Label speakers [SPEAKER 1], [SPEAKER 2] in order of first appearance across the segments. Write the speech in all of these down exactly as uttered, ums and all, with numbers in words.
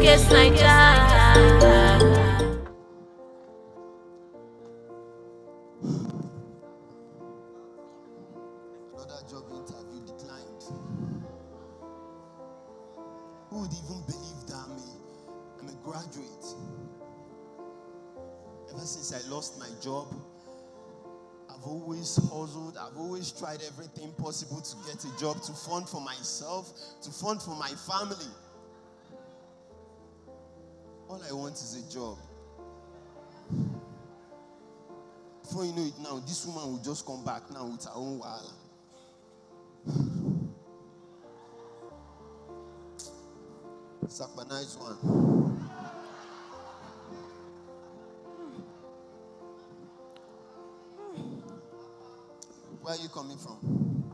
[SPEAKER 1] Showcase Naija.
[SPEAKER 2] Another job interview declined. Who would even believe that I'm a, I'm a graduate? Ever since I lost my job, I've always hustled. I've always tried everything possible to get a job, to fund for myself, to fund for my family. All I want is a job. Before you know it now, this woman will just come back now with her own wahala. Sakpa, nice one. Where are you coming from?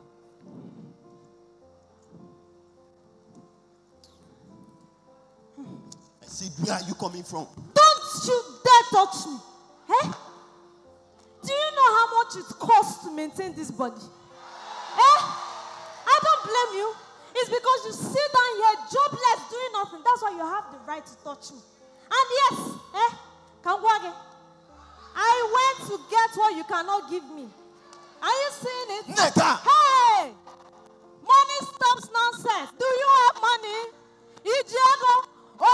[SPEAKER 2] I said, where are you coming from?
[SPEAKER 3] Don't you dare touch me. Eh? Do you know how much it costs to maintain this body? Eh? I don't blame you. It's because you sit down here jobless, doing nothing. That's why you have the right to touch me. And yes, eh? Kangwage, I went to get what you cannot give me. Are you seeing it?
[SPEAKER 2] Neka!
[SPEAKER 3] Hey! Money stops nonsense. Do you have money? Ijiago?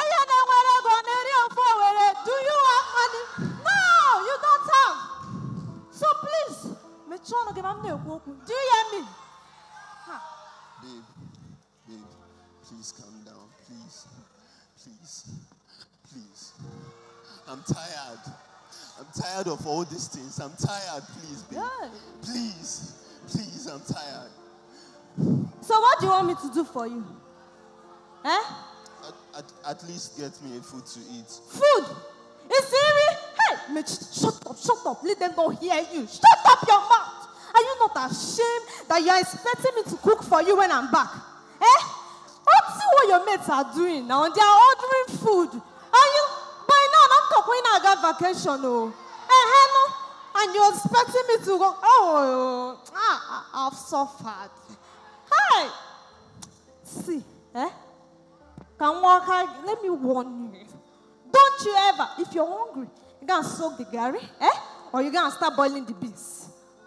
[SPEAKER 3] Do you have money? No, you don't have. So please, do you hear me? Huh.
[SPEAKER 2] Babe, babe, please calm down. Please, please, please. I'm tired. I'm tired of all these things. I'm tired, please, babe.
[SPEAKER 3] Good.
[SPEAKER 2] Please, please, I'm tired.
[SPEAKER 3] So what do you want me to do for you? Eh?
[SPEAKER 2] At, at, at least get me a food to eat.
[SPEAKER 3] Food? Is it? Hey, Mitch, shut up, shut up. Let them not hear you. Shut up your mouth. Are you not ashamed that you are expecting me to cook for you when I'm back? Eh? Let's see what your mates are doing now. They are ordering food. Are you? By now, I'm talking I got vacation. Oh. Eh, hello? And you're expecting me to go, oh, ah, I've suffered. Hi. See, eh? Can walk out. Let me warn you. Don't you ever, if you're hungry, you're going to soak the gari, eh? Or you're going to start boiling the beans.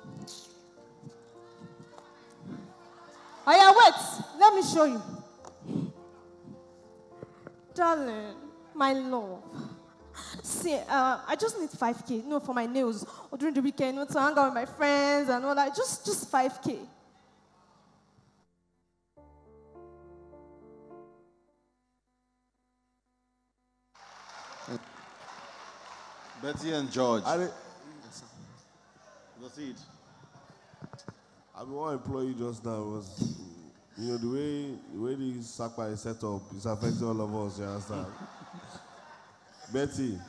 [SPEAKER 3] Oh yeah, wait. Let me show you. Darling, my love. See, uh, I just need five K. No, for my nails. Or during the weekend, to hang out with my friends and all that. Just, just five K.
[SPEAKER 4] Betty and George.
[SPEAKER 5] I mean,
[SPEAKER 4] Proceed.
[SPEAKER 5] I mean, one employee just now was, you know, the way the way the Sakpa is set up is affecting all of us, you understand? Betty,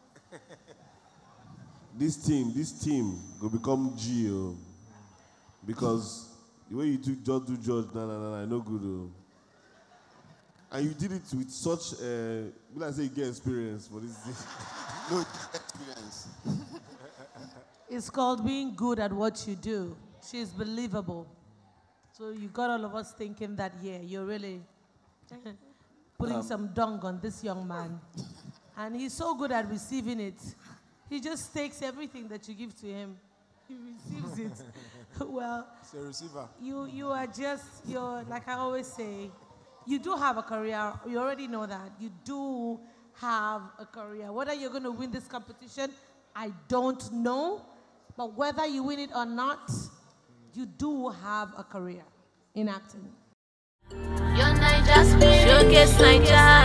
[SPEAKER 5] this team, this team will become G O, because the way you do just do George, no, no, no, no, no good. Oh. And you did it with such, uh, will I say, you get experience for this.
[SPEAKER 2] No experience.
[SPEAKER 6] It's called being good at what you do. She's believable. So you got all of us thinking that, yeah, you're really putting um, some dung on this young man. And he's so good at receiving it. He just takes everything that you give to him. He receives it. Well,
[SPEAKER 7] it's a receiver.
[SPEAKER 6] You, you are just, you're, like I always say, you do have a career. You already know that. You do have a career. Whether you're going to win this competition, I don't know. But whether you win it or not, you do have a career in acting.
[SPEAKER 1] Your Naija Showcase Naija.